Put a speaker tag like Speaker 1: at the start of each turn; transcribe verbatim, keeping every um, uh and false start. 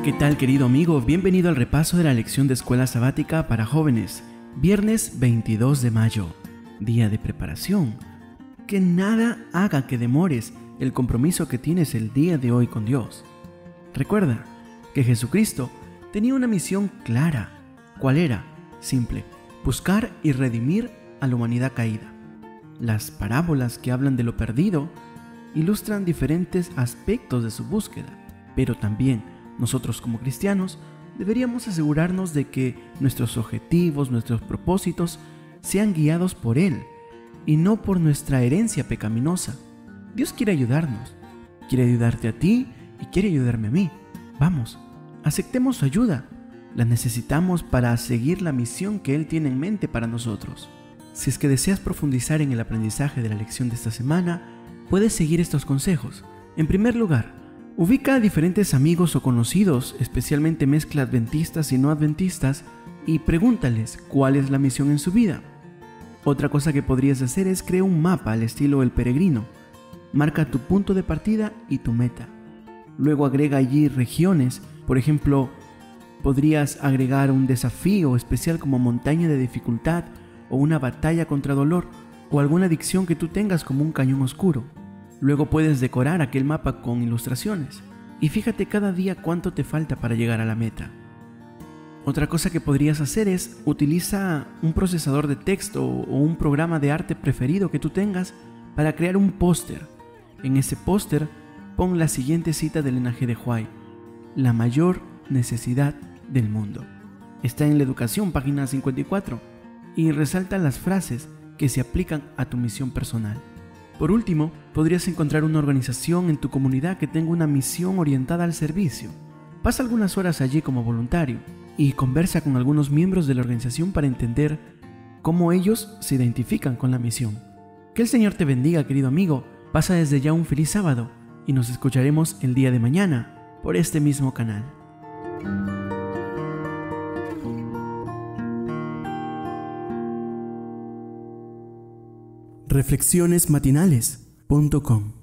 Speaker 1: ¿Qué tal, querido amigo? Bienvenido al repaso de la lección de escuela sabática para jóvenes. Viernes veintidós de mayo, día de preparación. Que nada haga que demores el compromiso que tienes el día de hoy con Dios. Recuerda que Jesucristo tenía una misión clara. ¿Cuál era? Simple: buscar y redimir a la humanidad caída. Las parábolas que hablan de lo perdido ilustran diferentes aspectos de su búsqueda, pero también nosotros como cristianos deberíamos asegurarnos de que nuestros objetivos, nuestros propósitos sean guiados por Él y no por nuestra herencia pecaminosa. Dios quiere ayudarnos, quiere ayudarte a ti y quiere ayudarme a mí. Vamos, aceptemos su ayuda. La necesitamos para seguir la misión que Él tiene en mente para nosotros. Si es que deseas profundizar en el aprendizaje de la lección de esta semana, puedes seguir estos consejos. En primer lugar, ubica a diferentes amigos o conocidos, especialmente mezcla adventistas y no adventistas, y pregúntales cuál es la misión en su vida. Otra cosa que podrías hacer es crear un mapa al estilo El Peregrino. Marca tu punto de partida y tu meta. Luego agrega allí regiones. Por ejemplo, podrías agregar un desafío especial como montaña de dificultad o una batalla contra dolor o alguna adicción que tú tengas como un cañón oscuro. Luego puedes decorar aquel mapa con ilustraciones y fíjate cada día cuánto te falta para llegar a la meta. Otra cosa que podrías hacer es utiliza un procesador de texto o un programa de arte preferido que tú tengas para crear un póster. En ese póster pon la siguiente cita del Ellen G. White: la mayor necesidad del mundo. Está en la educación, página cincuenta y cuatro, y resalta las frases que se aplican a tu misión personal. Por último, podrías encontrar una organización en tu comunidad que tenga una misión orientada al servicio. Pasa algunas horas allí como voluntario y conversa con algunos miembros de la organización para entender cómo ellos se identifican con la misión. Que el Señor te bendiga, querido amigo. Pasa desde ya un feliz sábado y nos escucharemos el día de mañana por este mismo canal. reflexiones matinales punto com